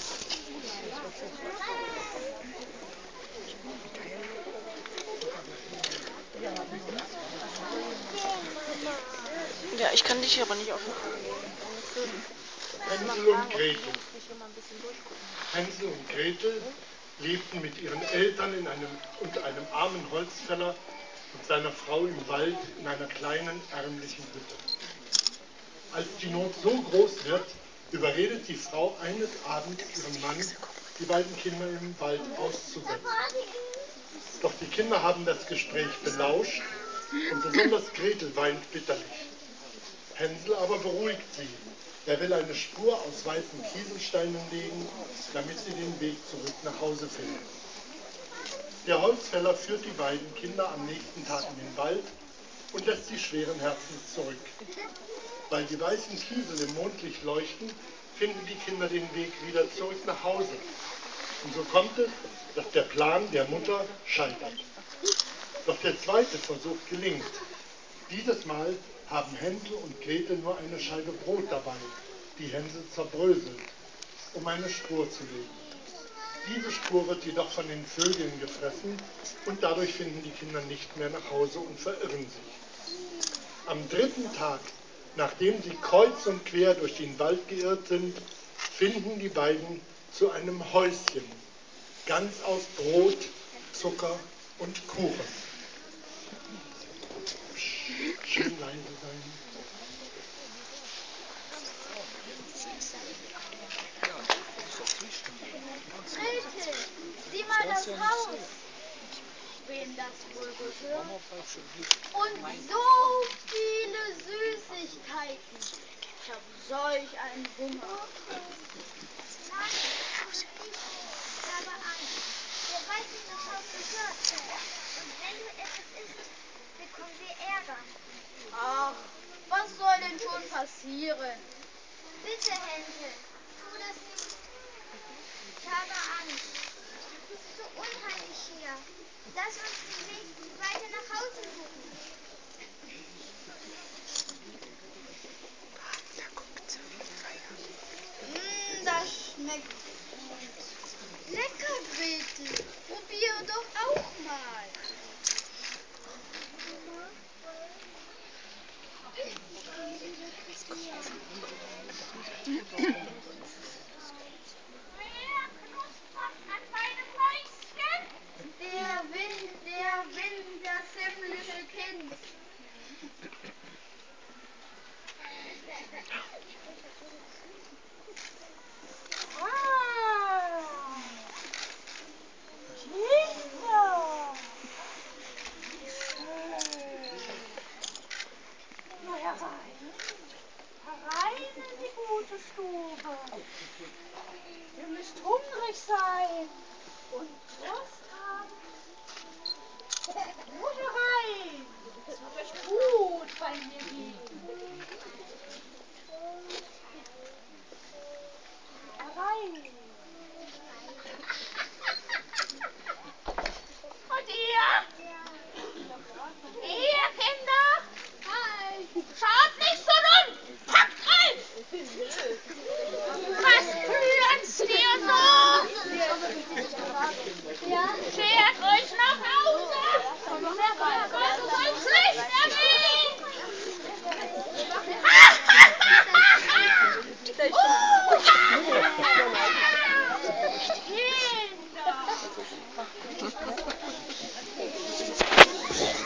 Ja, ich kann dich aber nicht auf dem Film. Hänsel und Gretel. Hänsel und Gretel lebten mit ihren Eltern und einem armen Holzfäller und seiner Frau im Wald in einer kleinen, ärmlichen Hütte. Als die Not so groß wird, überredet die Frau eines Abends ihren Mann, die beiden Kinder im Wald auszusetzen. Doch die Kinder haben das Gespräch belauscht und besonders Gretel weint bitterlich. Hänsel aber beruhigt sie. Er will eine Spur aus weißen Kieselsteinen legen, damit sie den Weg zurück nach Hause finden. Der Holzfäller führt die beiden Kinder am nächsten Tag in den Wald und lässt sie schweren Herzens zurück. Weil die weißen Kiesel im Mondlicht leuchten, finden die Kinder den Weg wieder zurück nach Hause. Und so kommt es, dass der Plan der Mutter scheitert. Doch der zweite Versuch gelingt. Dieses Mal haben Hänsel und Gretel nur eine Scheibe Brot dabei, die Hänsel zerbröselt, um eine Spur zu legen. Diese Spur wird jedoch von den Vögeln gefressen und dadurch finden die Kinder nicht mehr nach Hause und verirren sich. Am dritten Tag, nachdem sie kreuz und quer durch den Wald geirrt sind, finden die beiden zu einem Häuschen, ganz aus Brot, Zucker und Kuchen. Schön leise sein. Gretel, sieh mal das Haus. Wem das wohl gehört? Und so viele Süßigkeiten. Ich habe solch einen Hunger. Nein, ich habe Angst. Wer weiß, wem das Haus gehört. Und wenn du etwas isst, bekommen wir Ärger. Ach, was soll denn schon passieren? Bitte, Hänsel, tu das nicht. Ich habe Angst. Es ist so unheimlich hier. Lass uns den Weg weiter nach Hause suchen. Das schmeckt gut. Lecker, Gretel. Probiere doch auch mal. Der Wind, das himmlische Kind. Kinder! Wie schön. Nur herein. Herein in die gute Stube. Ihr müsst hungrig sein und Durst haben. Nur herein. Es wird euch gut bei mir gehen. Herein.